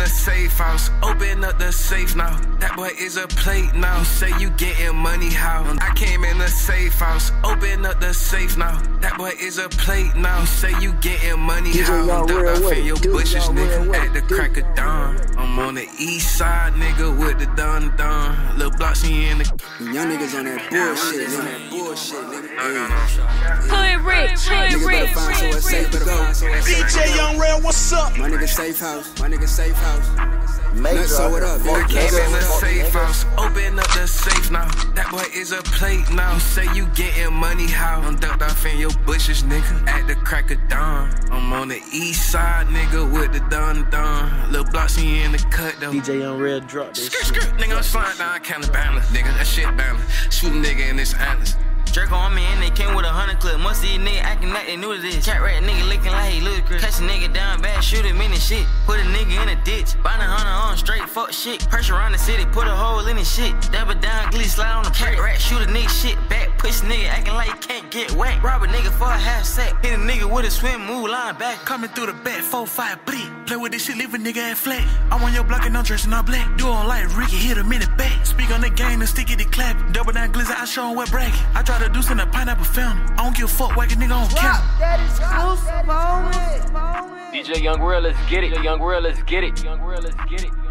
the safe house, open up the safe now. That boy is a plate now. You say you getting money, how? I came in the safe house, open up the safe now. That boy is a plate now. You say you getting money, how? Ducked off in your bushes, nigga, at the crack of dawn. I'm on the east side, nigga, with the dun-dun. Lil' Blocksy in the... Young niggas on that bullshit, nigga. Hood rich, hood rich. DJ Young Real, what's up? My nigga safe house, my nigga safe house. Let's sew it up. I came in the safe house, open up the safe now. That boy is a plate now. You say you getting money, how? I'm ducked off in your bushes, nigga, at the crack of dawn. I'm on the east side, nigga, with the dun-dun. Lil' Blocksy in the cut, though. DJ Young Real, drop this shit. Skirt, nigga, I'm sliding down, kinda balance, nigga, that shit balance. Shoot a nigga in this atlas. Draco on me and they came with 100 clip. Most of these niggas acting like they knew this. Cat rat nigga licking like he ludicrous. Catch a nigga down bad, shoot him in the shit. Put a nigga in a ditch. Bind a 100 on straight, fuck shit. Pressure around the city, put a hole in his shit. Dab it down, glee, slide on the cat rat. Shoot a nigga shit back. Push a nigga acting like he can't get whacked. Rob a nigga for a half sack. Hit a nigga with a swim move line back. Coming through the back, 4-5 bleed. Play with this shit, leave a nigga at flat. I'm on your block and I'm dressing all black. Do on like Ricky, hit him in the back. Speak on the game and stick it to clap. Double down glizzy, I show him what bracket. I try to do some in a pineapple film. I don't give a fuck, whack a nigga on camera. That is exclusive, homie. DJ Young Real, let's get it. Young Real, let's get it. Young Real, let's get it.